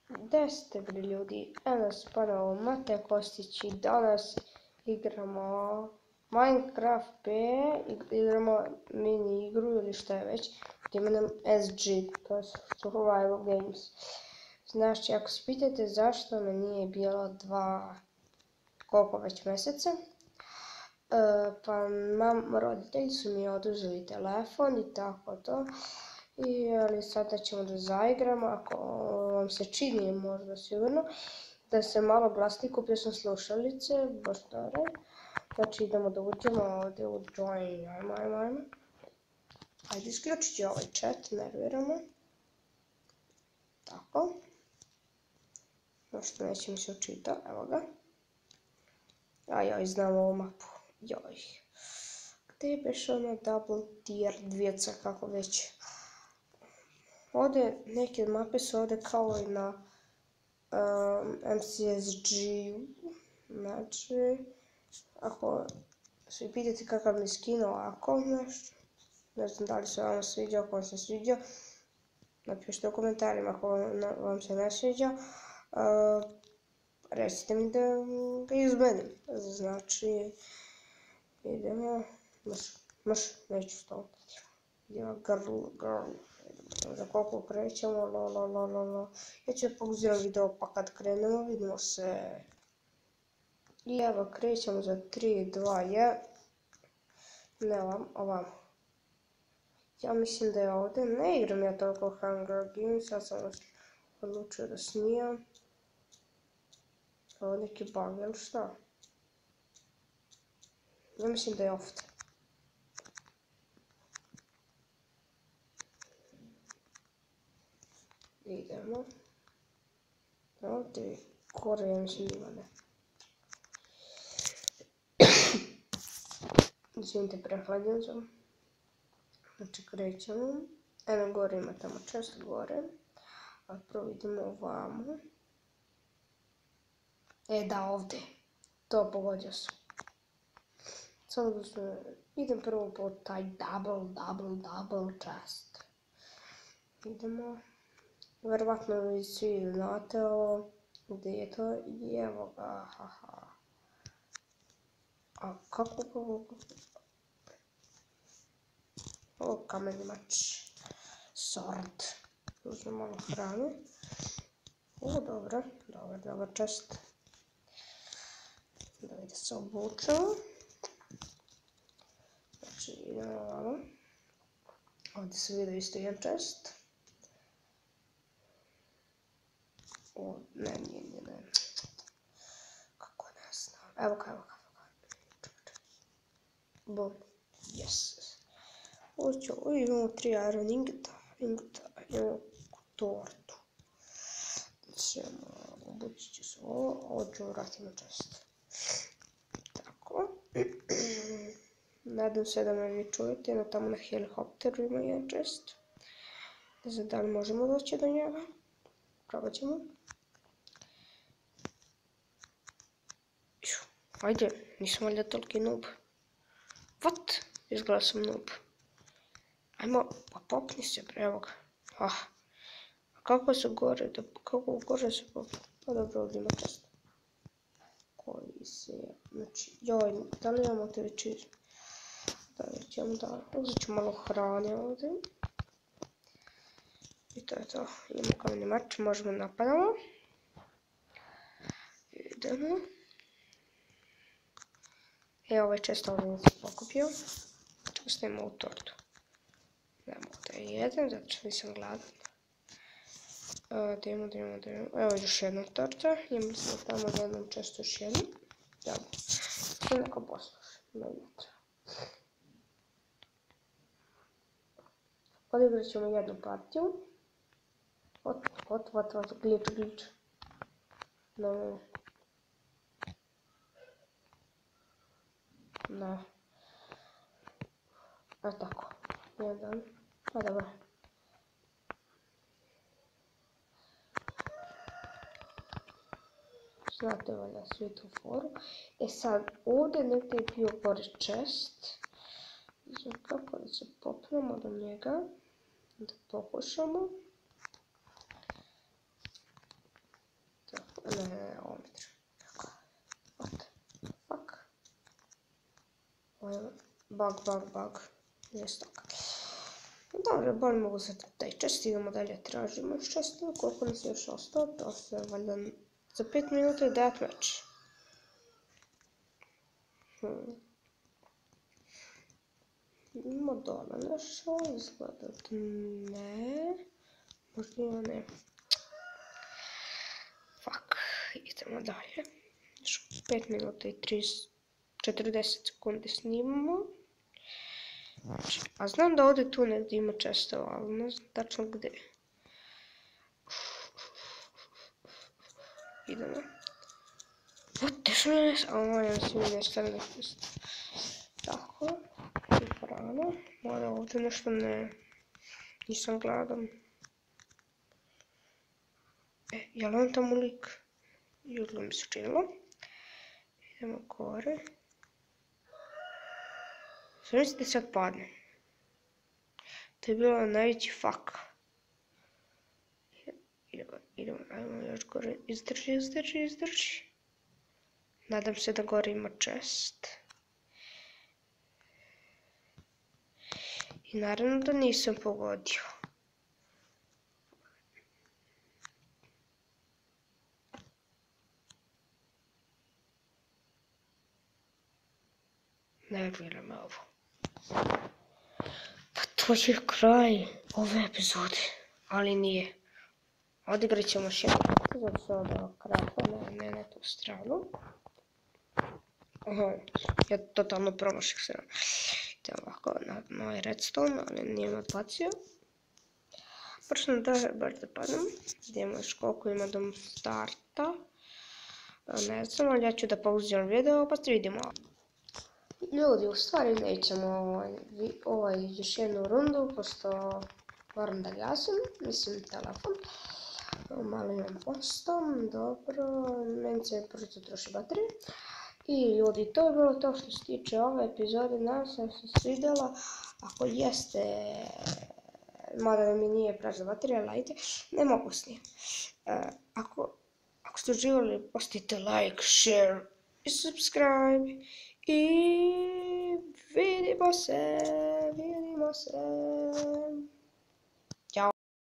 Gdje ste bili ljudi? Evo nas ponovo Mate Kostić i danas igramo Minecraft P, igramo mini igru ili šta je već, pod imenom SG, to je Survival Games. Znači, ako se pitate zašto me nije bilo koliko već mjeseca, pa roditelji su mi oduzeli telefon i tako to. Ali sada ćemo da zaigramo, ako vam se čini možda sigurno, da se malo glasnije, kupio sam slušalice, baš stare. Znači idemo da uđemo ovdje u join, ajmo. Ajde, isključit ću ovaj chat, nerviramo. Tako. Možda neće mi se učita, evo ga. Joj, znam ovu mapu, joj. Gdje je beš ono double tier dvjeca, kako već. Ovdje, neke mape su ovdje kao i na MCSG. Znači, ako se pitate kakav mi skin ovako, ne znam da li se vam sviđa, ako vam se sviđa, napišite u komentarima ako vam se ne sviđa. Recite mi da ga izmenim. Znači, idemo, neću stopiti. Idemo girl. Za koliko krećemo, Ja ću pauziram video pa kad krenemo vidimo se. I evo krećemo za 3, 2, 1. Ne ovamo. Ja mislim da je ovdje, ne igram ja toliko Hunger Games, sad sam odlučio da snijam. Ovo neki bug, ili šta? Ja mislim da je ovdje. Idemo. Ovdje gore, ja mislim ima ne. Izvinite, prehlađen sam. Znači krećemo. Eno gore ima tamo čest gore. A prvo idemo ovamo. Da, ovdje. To pogodio sam. Samo da idem prvo po taj double chest. Idemo. Vjerovatno vi svi znate ovo. Gdje je to? I evo ga, haha. A kako? Ovo kameni mač. Sword. Uzmem malo hrane. Dobro, čest. Da se obučemo. Znači idemo ovamo. Ovdje se vidi isto jedan čest. Ne. Kako ne znam. Evo ga. Bom. Yes. Imamo 3 iron ingota. Imamo tortu. Obući ću se ovo ću vratiti na čest. Tako. Nadam se da me vi čujete, no tamo na helikopteru ima jedan čest. Ne znam da li možemo doći do njega. Probat ćemo. Ajde, nisam valjda toliki noob. What? Izgleda sam noob. Ajmo, pa popni se, evo ga. Kako su gore, su popni? Pa dobro, ovdje ima čest. Koji se, znači, da li imamo te večeri? Da, već imamo da, uzet ću malo hrane ovdje. I to je to, imamo kameni mač, možemo napadamo. Idemo. Ovaj čest ovdje nisam pokupio. Često imamo u tortu. Nemo da je jedan, zato što nisam gladan. Da imamo. Evo još jedna torta. Imali smo tamo jednom često još jednu. Dobro. I neko posluša. Odigrat ćemo jednu partiju. Glitch. Ne. A tako. Jedan. Pa dobro. Znate valjda svi tu foru. Sad, ovdje negdje je bio gore chest. Znači kako da se popnemo do njega. Da pokušamo. Ne, ovo mi treba. What? Fuck. Ovo je bug. Nije stok. Dobro, bolje mogu sad taj čest, idemo dalje, tražimo još čestove, koliko nas je još ostao, to se valjda za 5 minuta je deathmatch. Ima dole nešto, izgleda da ne, možda ima ne. Fuck, idemo dalje. Još 5 minuta i 40 sekundi snimamo. A znam da ovdje tu negdje ima čestova, ali ne znam tačno gdje. Idemo. Gdje su mi nešto? Ovo je svi nešto nešto. Tako. I hrana. Mora ovdje nešto ne... Nisam gladan. Je li on tamo lik? Judlo mi se činilo. Idemo gore. Sve mislite sad padne. To je bilo najveći fuck. Idemo, ajmo još gore. Izdrži. Nadam se da gore ima chest. I naravno da nisam pogodio. Ne vjerujem ovo. Pa to je kraj ove epizode, ali nije. Odigrat ćemo još jednu epizod sa ovdje kraja, ne na tu stranu. Aha, ja totalno promaših se. Idemo ovako na ovaj redstone, ali nije me odbacio. Počnem da baš da padnem. Idemo još koliko ima do starta. Ne znam, ali ja ću da pauziram video pa se vidimo. Ljudi, u stvari nećemo još jednu rundu, pošto moram da gasim, mislim telefon. Malo imam posto, dobro, meni se brzo troši baterije. I ljudi, to je bilo to što se tiče ove epizode, nadam se da se svidjela. Ako jeste, mada mi nije pražna baterija, lajte, ne mogu snijem. Ako ste uživali, postite like, share i subscribe. I vidimo se.